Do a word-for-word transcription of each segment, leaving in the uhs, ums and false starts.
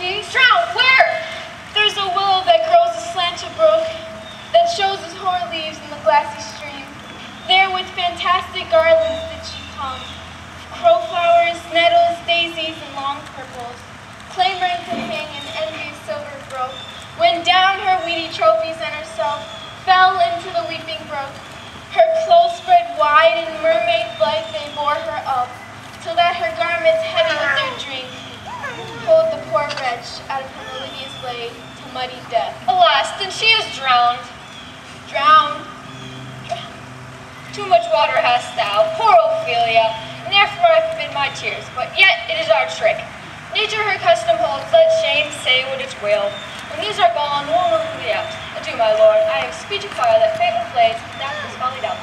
please. Drown, where? There's a willow that grows aslant a brook that shows its hoar leaves in the glassy stream. There with fantastic garlands did she come, crowflowers, nettles, daisies, and long purples, clamoring to hang an envious silver brook, when down her weedy trophies and herself fell into the weeping brook. Her clothes spread wide and mermaid-like they bore her up, till that her garments heavy with their drink pulled the poor wretch out of her melodious lay to muddy death. Alas, then she is drowned. Drowned? Drowned. Too much water hast thou, poor Ophelia, and therefore I forbid my tears, but yet it is our trick. Nature her custom holds, let shame say what it will. When these are gone, one will be out. Adieu, my lord, I have speech of fire that fate will blaze, that was folly out.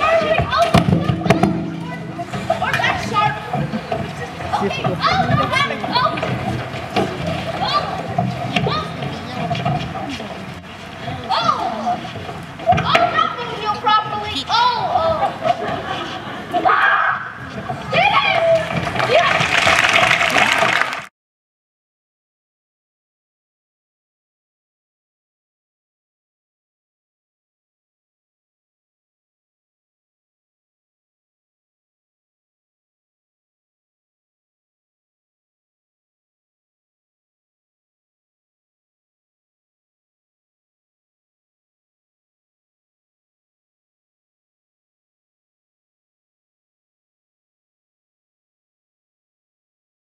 Okay, oh,